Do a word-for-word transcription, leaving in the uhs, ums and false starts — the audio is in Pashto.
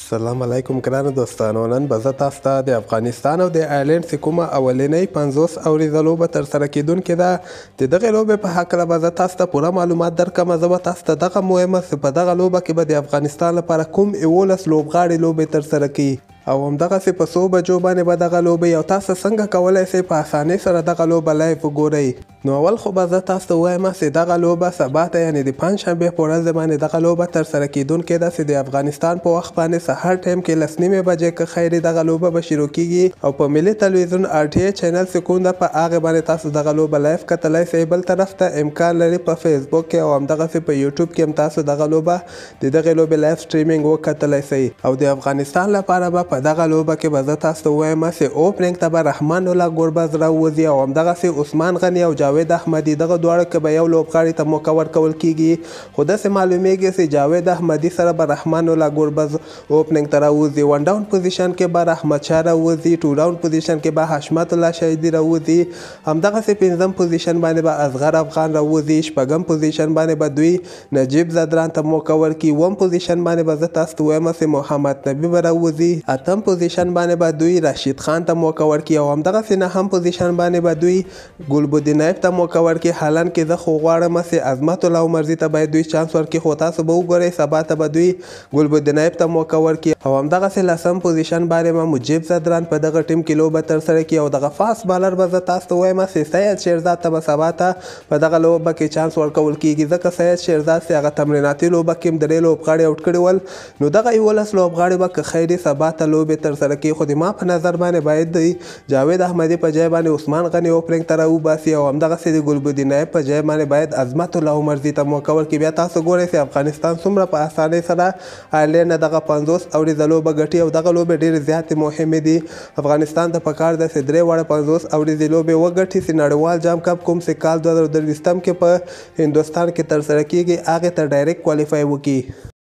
سلام علیکم ګرانو دوستانو، نن به زه تاسو ته د افغانستان او د آیرلینډ چې کومه اولنۍ پنځوس اوریزه لوبه ترسره کیدونکې ده د دغې لوبې په هکله به زه تاسو ته پوره معلومات درکړم. زه به تاسو ته دغه مهمه چې په دغه لوبه کې به د افغانستان لپاره کوم یولس لوبغاړي لوبې ترسره کوي او همدغسې په څو بجو باندې به دغه لوبې او تاسو څنګه کولی شئ په اسانۍ سره دغه لوبه لایف وګورئ. نو اول خو به زه تاسو ته ووایم چې دغه لوبه سبا ته یعنې د پنجشنبې په ورځ باندې دغه لوبه ترسره کیدونکې ده چې د افغانستان په وخت باندې سهار ټایم کې لس نیمې بجې که خیر دغه لوبه به شروع کیږي او په ملي تلویزیون آر ټي ای چینل چې کوم ده په هغې باندې تاسو دغه لوبه لایف کتلی شئ. بل طرف ته امکان لري په فیسبوک کې او همدغسې په یوټیوب کې هم تاسو دغه لوبه د دغې لوبې لایف سټریمینګ وکتلی شئ او د افغانستان لپاره به په دغه لوبه کې به زه تاسو ته ووایم چې اوپننګ ته به رحمان الله ګربز راوځي او همدغسې عثمان غني او جاوید احمدي دغه دواړه که به یو لوبغاړي ته موقع ورکول کیږي خو داسې معلومیږي چې جاوید احمدي سره به رحمان الله ګربز اوپننګ ته راوځي. ون ډاون پوزیشن کې به رحمت شاه راوځي، ټو ډاون پوزیشن کې به حشمت الله شهیدي راوځي، همدغسې پنځم پوزیشن باندې به اصغر افغان راوځي، شپږم پوزیشن باندې به دوی نجیب زدران ته موقع ورکړي، اووم پوزیشن باندې به زه تاسو ته ووایم چې محمد نبي به راوځي، اتم پوزیشن باندې به دوی رشید خان ته موقع ورکړي او همدغسې نهم پوزیشن باندې به دوی ګلبدین نایب ته موقع ورکړي. حالان کې زه خو غواړم چې عظمت الله عمرزي ته باید دوی چانس ورکړي خو تاسو به وګورئ سبا ته به دوی ګلبدین نایب ته موقع ورکړي او همدغسې لسم پوزیشن باندې به مجیب زدران په دغه ټیم کې لوبه ترسره کړي او دغه فاست بالر به زه تاسو ته ووایم چې سید شیرزاد ته به سبا ته په دغه لوبه کې چانس ورکول کیږي ځکه سید شیرزاد چې هغه تمریناتي لوبه کې هم درې لوبغاړي آوټ کړي ول نو دغه یولس لوبغاړي به که خیر سبا ته لوبې ترسره کړي خو د ما په نظر باندې باید د جاوید احمدي په ځای باندې عثمان غني اوپننګ ته راوباسي او همدغسې د ګلبدین نایب په ځای باندې باید عظمت الله عمرزي ته موقع ورکړي. بیا تاسو ګورئ چې افغانستان څومره په اسانۍ سره آیرلینډ نه دغه پنځوس اوریزه لوبه ګټي او دغه لوبې ډېرې زیاتې مهمې دي. افغانستان ته پکار ده چې درې واړه پنځوس اوریزې لوبې وګټي چې نړیوال جام کپ کوم چې کال دوه زره درویشتم کې په هندوستان کې ترسره کیږي هغې ته ډایرکټ کوالیفای وکړي.